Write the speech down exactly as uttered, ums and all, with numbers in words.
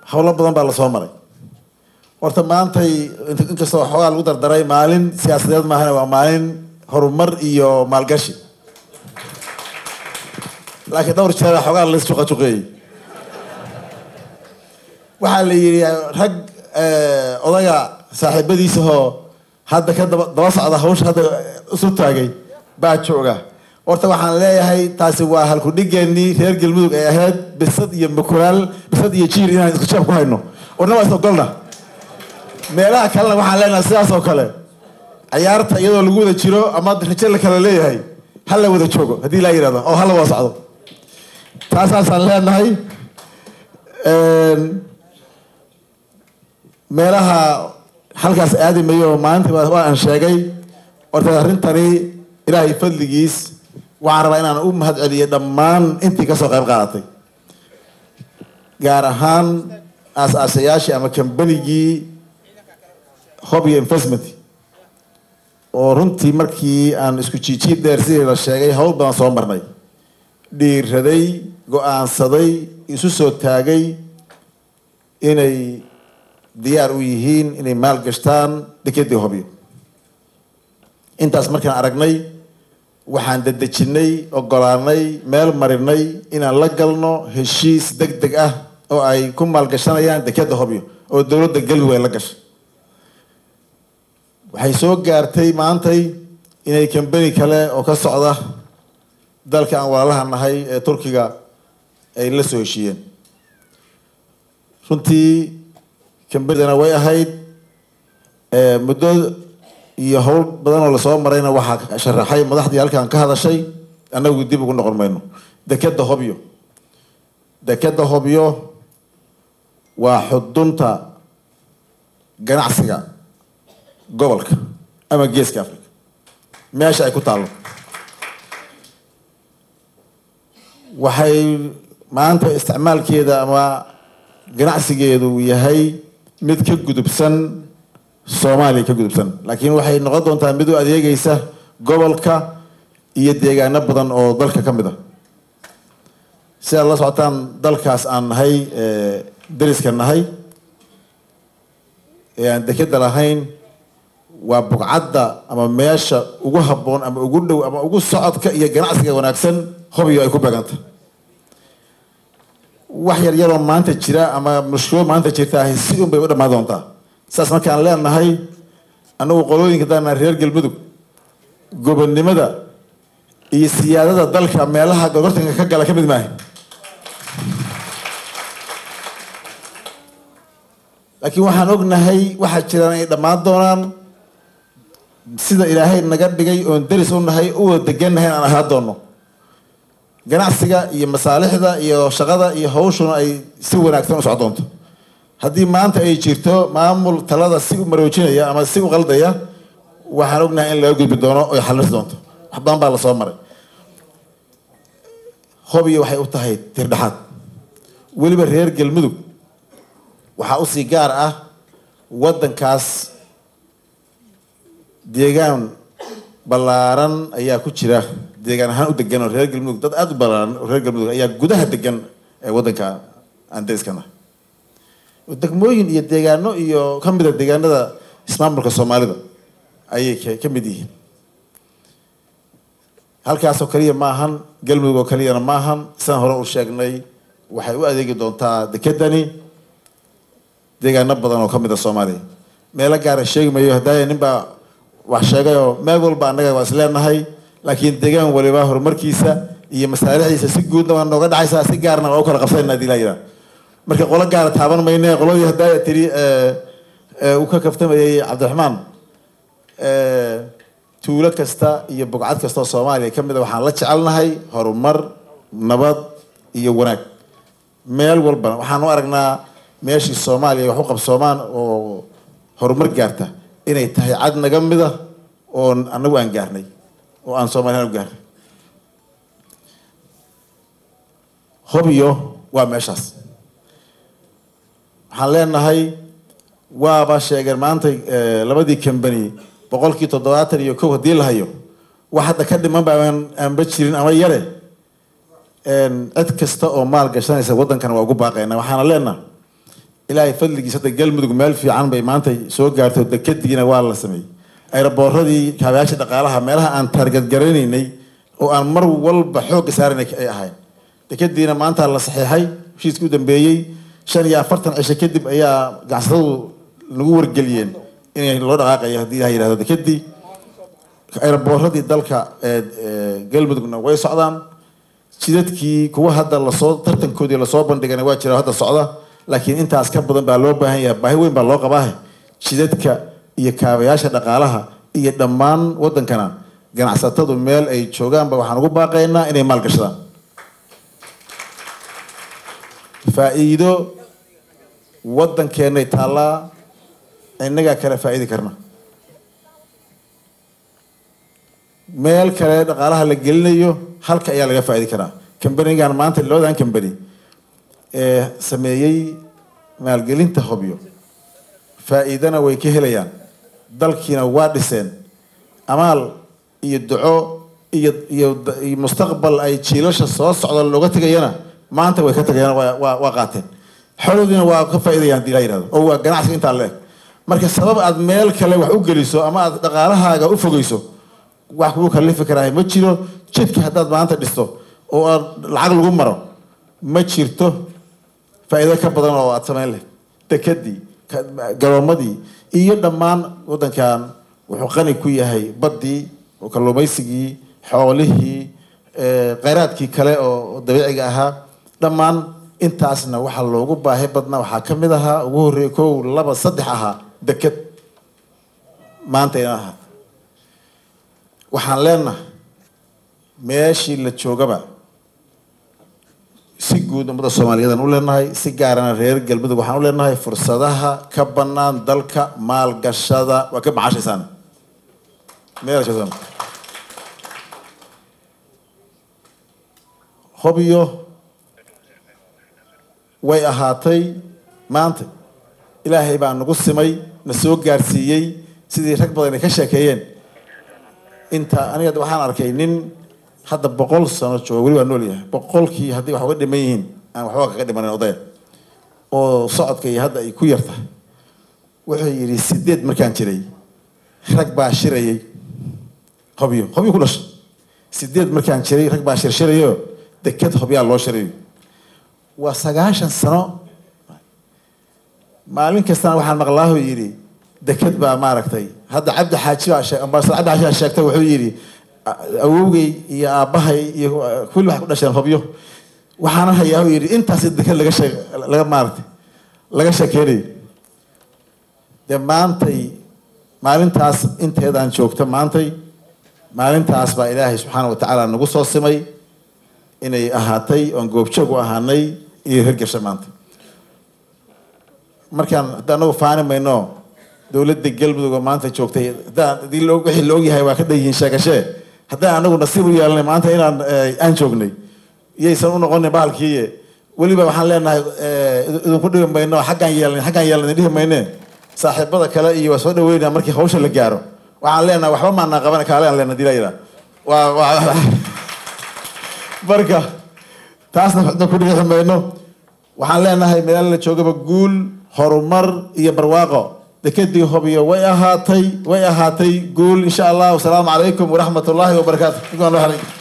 hawlo badan baa la soo maray horta maantay inkastoo xoogaa lagu dardaray maalin siyaasadeed maahane waa maalin horumar iyo maalgashi laakiin dhowr jeer xoogaa la isjuqa juqeeyey waxaa la yidhi rag odaga saaxiibadiisa oo hadda ka daba daba socda hawsha hadda isu taagay baa jooga horta waxaan leeyahay taasi waa halku dhigeenii reer galmudug ay ahayd bisad iyo makuraal bisad iyo jiir inaan isku jeeb ku hayno orna waa is ogolna meelaha kalena waxaan leenahay sidaas oo kale ciyaarta iyadoo lagu wada jiro ama rajo la kala leeyahay hal la wada joogo haddii laa yidhahdo oo hal la wada socdo taasaasaan leenahay meelaha halkaas aadi mayo maalintii waa aan sheegay horta arrintani ilaahay fadligiis waxaan rabaa inaan u mahad celiyo dhammaan intii kasoo qayb qaadatay gaar ahaan aas-aasayaashii ama kambanigii hobyo investment oo runtii markii aan isku jiijiid dheer sidii la sheegay hawl badan soo marnay dhiiraday go-aansaday isu soo taagay inay diyaar u yihiin inay maal gashtaan dekedii hobyo intaas markaan aragnay waxaan dadejinay ogolaanay meel marinay inaan la galno heshiis deg deg ah oo ay ku maalgashanayaan dekeda hobyo oo dowladda galmudug ay la gashay waxay soo gaartay maantay inay kambani kale oo ka socda dalka aan walaalaha nahay ee turkiga ay la soo heshiiyeen runtii kambanidana way ahayd muddo iyo hawl badan oo lasoo marayna waxaa sharaxay madaxdii halkan ka hadashay annagu dib ugu noqon mayno dekeda hobyo dekeda hobyo waa xudunta ganacsiga gobolka ama geeska africa meesha ay ku taallo waxay maanta isticmaalkeeda ama ganacsigeedu yahay mid ka gudubsan soomaaliya ka gudubsan laakiin waxay noqon doontaa mid u adeegaysa gobolka iyo deegaano badan oo dalka ka mid ah sidaad la socotaan dalkaas aan nahay dariska nahay ee aan dekeda lahayn waa bugcadda ama meesha ugu habboon ama ugu dhow ama ugu socodka iyo ganacsiga wanaagsan hobyo ay ku beeganta wax yar yaroo maanta jira ama mushkilo maanta jirtaa si un bay u dhammaan doontaa saas markaan leenahay annagu qolooyinka daana reer galmudug gobonnimada iyo siyaadada dalka meelaha gorgortanka ka gala ka mid maaha laakiin waxaan ognahay waxaa jiraan ay dhammaan doonaan sida ilaahay naga dhigay oon daris u nahay u wada degannahay aan ahaa doono ganacsiga iyo masaalixda iyo shaqada iyo hawshuna ay si wanaagsan u soco doonto haddii maanta ay jirto maamul talada si u maroojinaya ama si u qaldaya waxaan ognahay in laga gudbi doono oy xalinsi doonto wax badan baa lasoo maray hobyo waxay u tahay tirdhexaad weliba reer galmudug waxaa usii gaar ah waddankaas deegaan ballaaran ayaa ku jira deegaan ahaan u degan oo reer galmudug dad aada u ballaaran oo reer galmudug ayaa gudaha degan ee waddanka aan dariskana degmooyin iyo deegaano iyo ka mid a deegaanada ismaamulka soomaalida ayay ka mid yihiin halkaasoo kaliya ma ahan galmudug oo kaliyana ma ahan sidaan hore u sheegnay waxay u adeegi doontaa dekedani deegaano badan oo ka mid a soomaaliya meelo gaara sheegi mayo haddaaya nin baa wax sheegay oo meel walba annaga waa is leenahay laakiin deegaan waliba horumarkiisa iyo masaalixdiisa si guudna waa nooga dhacaysaa si gaarna waa u kala qabsanayna hadii laa yidhaha marka qolo gaara taaban mayne qoladii haddaaya tiri uu ka kaftamayay cabdiraxmaan tuulo kasta iyo bugcad kasta oo soomaaliya ka mid a waxaan la jecelnahay horumar nabad iyo wanaag meel walbana waxaan u aragnaa meeshii soomaaliya wax u qabsoomaan oo horumar gaarta inay tahay cad naga mid a oo anagu aan gaarnay oo aan soomaliyan u gaarnay hobyo waa meeshaas waxaan leenahay waaba sheegeen maanta labadii company boqolkii toddobaatan iyo kow haddii la hayo wax hadda ka dhiman ba aanba jirin ama yare cid kasta oo maal gashanaysa waddankana waa ugu baaqayna waxaana leenahay ilaahay fadligiisa hadda galmudug meel fiican bay maanta soo gaartay dekadiina waa la sameeyey aeroboorradii kaabayaasha dhaqaalaha meelaha aan taargad garanaynay oo aan mar walba xoogga saaranay ay ahayn dekadiina maanta la saxiixay heshiiskii u dambeeyey shan iyo afartan cisho kadib ayaa ganacsatadu nagu wargeliyeen inay loo dhaqaaqayo haddii ilaha yidhahdo dekadii aeroboorradii dalka galmudugna way socdaan jidadkii kuwa hadda lasoo tartankoodii lasoo bandhigana waa jira hadda socda laakiin intaas ka badan baa loo baahan yahay baahi weyn baa loo qabaa jidadka iyo kaabayaasha dhaqaalaha iyo dhammaan wadankana ganacsatadu meel ay joogaanba waxaan ugu baaqaynaa inay maalgashadaan faa'iido wadankeenay taallaa innagaa kale faa'iidi karna meel kale dhaqaalaha la gelinayo halka ayaa laga faa'iidi karaa kambanigan maanta labadan kambani ee sameeyey maalgelinta hobyo faa'iidana way ka helayaan dalkiina waa dhiseen amaal iyo duco iyo iyo mustaqbal ay jiilasha soo socda looga tagayana maanta way ka tagayaan waa waa qaateen xoolihiina waa ka faa'iidayaan dii la yiraahdo oo waa ganacsi inta leeg marka sabab aad meel kale wax u geliso ama aad dhaqaalahaaga u fogeyso wax ku kala fikirahay ma jiro jidka haddaad maanta dhisto oo aad lacag lagu maro ma jirto faa'iido ka badan oo aad samayn leh dekadii garoomadii iyo dhammaan wadankan wuxuu qani ku yahay badii oo kalluumaysigii xoolihii kheyraadkii kale oo dabiiciga ahaa dhammaan intaasna waxa loogu baahi badnaa waxaa ka mid ahaa ugu horreeyay kow laba saddex ahaa dekad maanta ina ahaa waxaan leenahay meeshii la joogaba si guud ummadda soomaaliyeed u leenahay si gaarana reer galmudug waxaan u leenahay fursadaha ka bannaan dalka maalgashada waa ka macaashaysaan meelashasaan hobyo way ahaatay maanta ilaahay baa nagu simay na soo gaarsiiyey sidii rag badan ay ka sheekeeyeen inta aniga waxaan arkay nin hadda boqol sano jooga weli waa nool yahay boqolkii haddii wax uga dhiman yihiin aan waxba kaga dhimanin odaya oo socodka iyo hadda ay ku yartahay wuxuu yidhi sideed markaan jiray rag baa shirayay hobyo hobyo ku dhashay sideed markaan jiray rag baa shirshirayo deked hobyaa loo shirayo waa sagaashan sano maalin kastana waxaan maqlaahu yidhi deked baa maaragtay hadda cabdi xaaji baa sheeg ambaasad cabdi xaaji baa sheegtay wuxuu yidhi awowgay iyo aabbahay iyo kulli waxay ku dhasheen hobyo waxaana hayaa uu yidhi intaas deked laga sheeg laga maaragtay laga sheekeynayo dee maantay maalintaas inteedaan joogto maantay maalintaas baa ilaahay subxaana watacaala nagu soo simay inay ahaatay oon goobjoog u ahaanay iyo hirgasha maanta markaan hadda anagu faani mayno dowladda galmudug oo maanta joogtay haddaan hadii loo wixii la ogyahay waa ka dhanyihiin sheegashee haddaan anagu nasiib u yeelanay maanta inaan aan joognay iyaysan u noqonin bahalkii weliba waxaan leenahay idinku dhibi mayno xaggaan yeelnay xaggaan yeelnay dhihi mayne saaxiibada kale iyo waa soo dhaweynaa markii hawsha la gaaro waxaan leenahay waxba maanaa qaban kaale aan leenahay dila yidhaa waa waa marka taasna waxda ku dhici mayno waxaan leenahay meel la joogaba guul horumar iyo barwaaqo dekadii hobyo way ahaatay way ahaatay guul insha allah wasalaamu calaykum waraxmat ullaahi wabarakaatu